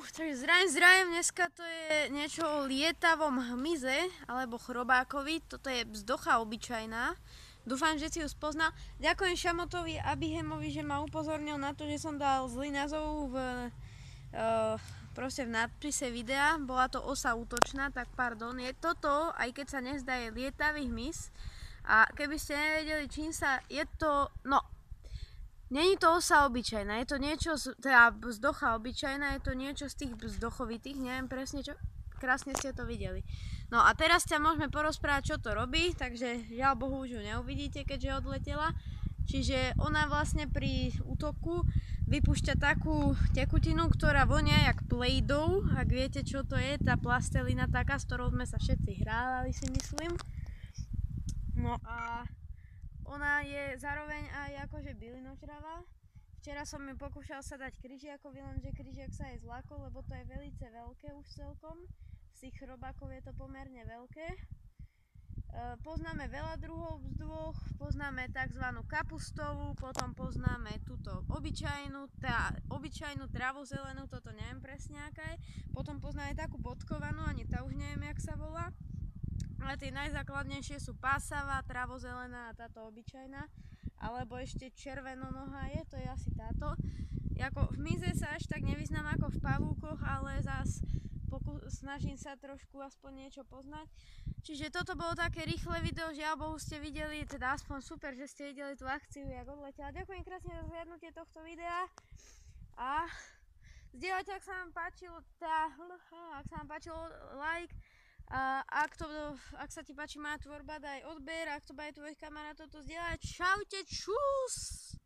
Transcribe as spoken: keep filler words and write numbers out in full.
Takže zdravím, zdravím, dneska to je niečo o lietavom hmyze, alebo chrobákovi, toto je bzdocha obyčajná. Dúfam, že si ju spoznal. Ďakujem Šamotovi Abihemovi, že ma upozornil na to, že som dal zlý názov v, uh, proste v nadpise videa. Bola to osa útočná, tak pardon. Je toto, aj keď sa nezdá, je lietavý hmyz. A keby ste nevedeli, čím sa, je to, no, není to osa obyčajná, je to niečo, teda bzdocha obyčajná, je to niečo z tých bzdochovitých, neviem presne čo, krásne ste to videli. No a teraz ťa môžeme porozprávať, čo to robí, takže žiaľ Bohu už ju neuvidíte, keďže odletela. Čiže ona vlastne pri útoku vypúšťa takú tekutinu, ktorá vonia jak Play-Doh, ak viete, čo to je, tá plastelina taká, s ktorou sme sa všetci hrávali, si myslím. No a ona je zároveň aj akože bylinožravá. Včera som ju pokúšal sa dať kryžiakovi, lenže kryžiak sa jej zlákol, lebo to je velice veľké už celkom. Z tých chrobákov je to pomerne veľké. E, poznáme veľa druhov bzdôch, poznáme tzv. Kapustovú, potom poznáme túto obyčajnú, tá obyčajnú travozelenú, toto neviem presne aká je. Potom poznáme takú bodkovanú, ani tá už neviem jak sa volá. Ale tie najzákladnejšie sú pásavá, travozelená a táto obyčajná. Alebo ešte červenonohá je, to je asi táto. Jako v hmyze sa až tak nevyznám ako v pavúkoch, ale zás snažím sa trošku aspoň niečo poznať. Čiže toto bolo také rýchle video, žiaľ Bohu ste videli, teda aspoň super, že ste videli tú akciu, jak odletela. Ďakujem krásne za zhliadnutie tohto videa. A zdieľajte, ak sa vám páčilo, tá, ak sa vám páčilo, like. A ak, to, ak sa ti páči moja tvorba, daj odber, ak to bude tvojich kamarátov, to zdieľaj. Čaute, čus!